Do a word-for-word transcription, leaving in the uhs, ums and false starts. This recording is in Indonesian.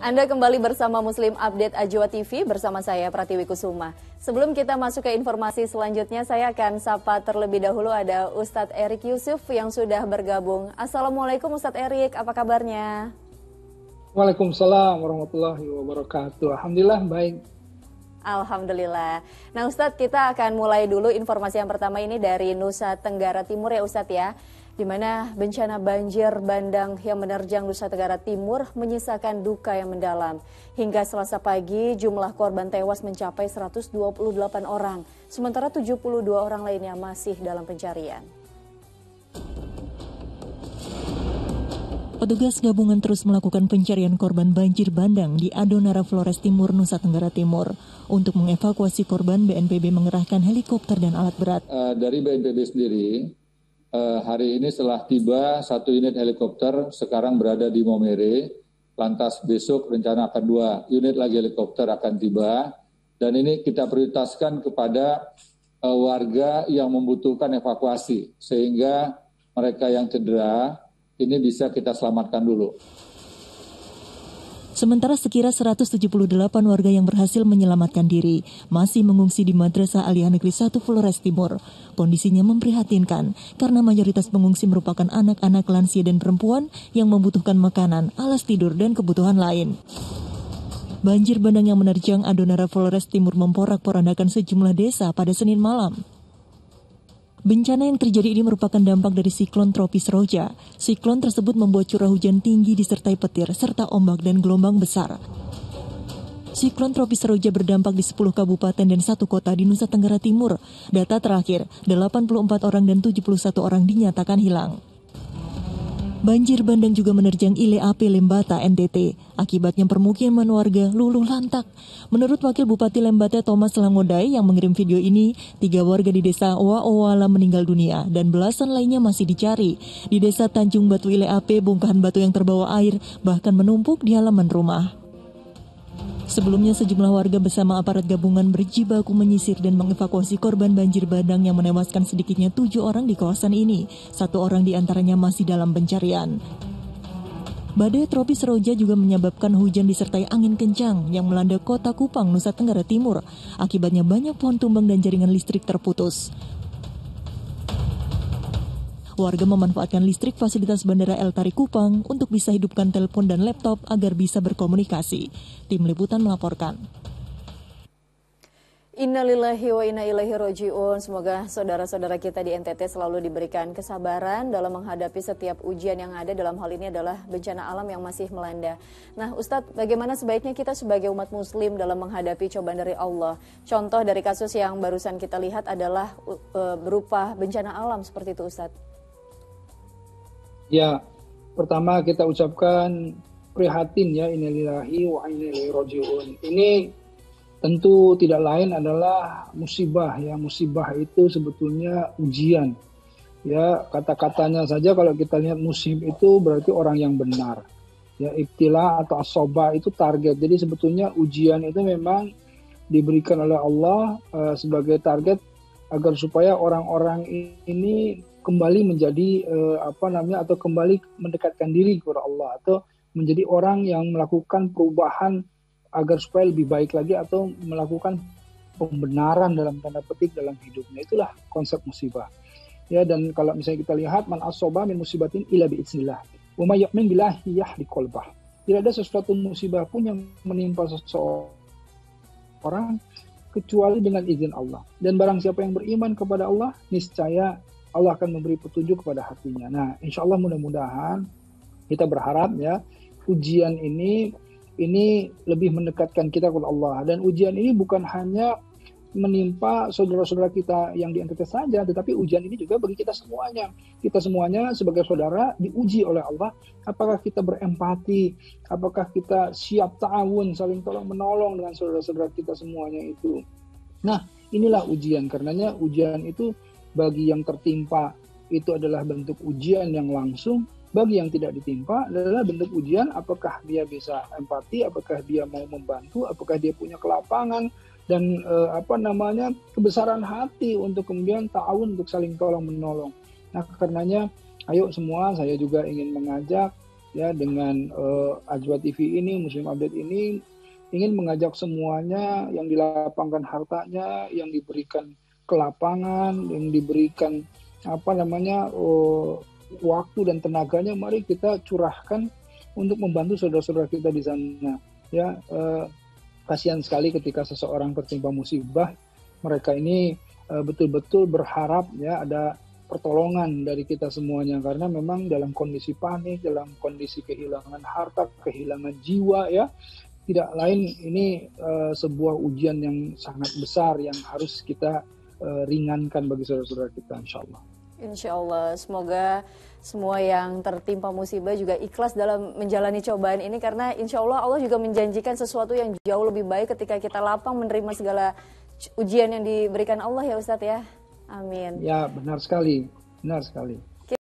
Anda kembali bersama Muslim Update Ajwa T V bersama saya Pratiwi Kusuma. Sebelum kita masuk ke informasi selanjutnya, saya akan sapa terlebih dahulu ada Ustadz Erik Yusuf yang sudah bergabung. Assalamualaikum Ustadz Erik, apa kabarnya? Waalaikumsalam warahmatullahi wabarakatuh. Alhamdulillah baik. Alhamdulillah. Nah Ustadz, kita akan mulai dulu informasi yang pertama ini dari Nusa Tenggara Timur ya Ustadz ya. Di mana bencana banjir bandang yang menerjang Nusa Tenggara Timur menyisakan duka yang mendalam. Hingga Selasa pagi, jumlah korban tewas mencapai seratus dua puluh delapan orang, sementara tujuh puluh dua orang lainnya masih dalam pencarian. Petugas gabungan terus melakukan pencarian korban banjir bandang di Adonara Flores Timur, Nusa Tenggara Timur. Untuk mengevakuasi korban, B N P B mengerahkan helikopter dan alat berat. Uh, dari B N P B sendiri, Uh, hari ini setelah tiba satu unit helikopter sekarang berada di Momere, lantas besok rencana akan dua unit lagi helikopter akan tiba, dan ini kita prioritaskan kepada uh, warga yang membutuhkan evakuasi, sehingga mereka yang cedera ini bisa kita selamatkan dulu. Sementara sekira seratus tujuh puluh delapan warga yang berhasil menyelamatkan diri masih mengungsi di Madrasah Aliyah Negeri satu Flores Timur. Kondisinya memprihatinkan karena mayoritas pengungsi merupakan anak-anak, lansia dan perempuan yang membutuhkan makanan, alas tidur dan kebutuhan lain. Banjir bandang yang menerjang Adonara Flores Timur memporak-porandakan sejumlah desa pada Senin malam. Bencana yang terjadi ini merupakan dampak dari siklon tropis Roja. Siklon tersebut membuat curah hujan tinggi disertai petir serta ombak dan gelombang besar. Siklon tropis Roja berdampak di sepuluh kabupaten dan satu kota di Nusa Tenggara Timur. Data terakhir, delapan puluh empat orang dan tujuh puluh satu orang dinyatakan hilang. Banjir bandang juga menerjang Ile Ape Lembata N T T. Akibatnya permukiman warga luluh lantak. Menurut Wakil Bupati Lembata Thomas Langodai yang mengirim video ini, tiga warga di desa Owa-Owala meninggal dunia dan belasan lainnya masih dicari. Di desa Tanjung Batu Ile Ape, bongkahan batu yang terbawa air bahkan menumpuk di halaman rumah. Sebelumnya sejumlah warga bersama aparat gabungan berjibaku menyisir dan mengevakuasi korban banjir bandang yang menewaskan sedikitnya tujuh orang di kawasan ini. Satu orang diantaranya masih dalam pencarian. Badai tropis Roja juga menyebabkan hujan disertai angin kencang yang melanda kota Kupang, Nusa Tenggara Timur. Akibatnya banyak pohon tumbang dan jaringan listrik terputus. Warga memanfaatkan listrik fasilitas Bandara El Tari Kupang untuk bisa hidupkan telepon dan laptop agar bisa berkomunikasi. Tim Liputan melaporkan. Innalillahi wa inna ilaihi roji'un. Semoga saudara-saudara kita di N T T selalu diberikan kesabaran dalam menghadapi setiap ujian yang ada. Dalam hal ini adalah bencana alam yang masih melanda. Nah Ustadz, bagaimana sebaiknya kita sebagai umat muslim dalam menghadapi cobaan dari Allah? Contoh dari kasus yang barusan kita lihat adalah uh, berupa bencana alam seperti itu Ustadz. Ya, pertama kita ucapkan prihatin ya, innalillahi wa inna ilaihi raji'un. Ini tentu tidak lain adalah musibah ya. Musibah itu sebetulnya ujian. Ya, kata-katanya saja kalau kita lihat musib itu berarti orang yang benar. Ya, ibtila atau asoba itu target. Jadi sebetulnya ujian itu memang diberikan oleh Allah uh, sebagai target agar supaya orang-orang ini kembali menjadi uh, apa namanya atau kembali mendekatkan diri kepada Allah atau menjadi orang yang melakukan perubahan agar supaya lebih baik lagi atau melakukan pembenaran dalam tanda petik dalam hidupnya. Itulah konsep musibah. Ya, dan kalau misalnya kita lihat man asoba min musibatin ila biiznillah wa may yu'min billahi yahdi qalbah. Tidak ada sesuatu musibah pun yang menimpa seseorang kecuali dengan izin Allah. Dan barang siapa yang beriman kepada Allah, niscaya Allah akan memberi petunjuk kepada hatinya. Nah, insya Allah mudah-mudahan kita berharap ya ujian ini ini lebih mendekatkan kita kepada Allah. Dan ujian ini bukan hanya menimpa saudara-saudara kita yang di N T T saja, tetapi ujian ini juga bagi kita semuanya. Kita semuanya sebagai saudara diuji oleh Allah. Apakah kita berempati? Apakah kita siap ta'awun, saling tolong menolong dengan saudara-saudara kita semuanya itu? Nah, inilah ujian. Karenanya ujian itu bagi yang tertimpa itu adalah bentuk ujian yang langsung. Bagi yang tidak ditimpa adalah bentuk ujian apakah dia bisa empati, apakah dia mau membantu, apakah dia punya kelapangan dan eh, apa namanya kebesaran hati untuk kemudian ta'awun untuk saling tolong menolong. Nah karenanya ayo semua saya juga ingin mengajak ya dengan uh, Ajwa T V ini, Muslim Update ini ingin mengajak semuanya yang dilapangkan hartanya, yang diberikan ke lapangan, yang diberikan apa namanya uh, waktu dan tenaganya, mari kita curahkan untuk membantu saudara-saudara kita di sana. Ya, uh, kasihan sekali ketika seseorang tertimpa musibah, mereka ini uh, betul-betul berharap ya ada pertolongan dari kita semuanya, karena memang dalam kondisi panik, dalam kondisi kehilangan harta, kehilangan jiwa ya, tidak lain ini uh, sebuah ujian yang sangat besar yang harus kita uh, ringankan bagi saudara-saudara kita, insya Allah. Insya Allah, semoga semua yang tertimpa musibah juga ikhlas dalam menjalani cobaan ini, karena insya Allah Allah juga menjanjikan sesuatu yang jauh lebih baik ketika kita lapang menerima segala ujian yang diberikan Allah ya Ustadz ya. Amin. Ya, benar sekali, benar sekali.